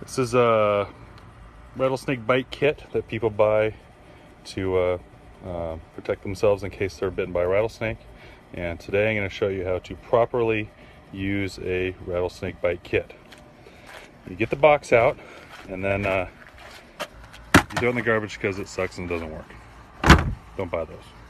This is a rattlesnake bite kit that people buy to protect themselves in case they're bitten by a rattlesnake. And today I'm going to show you how to properly use a rattlesnake bite kit. You get the box out and then you throw it in the garbage because it sucks and it doesn't work. Don't buy those.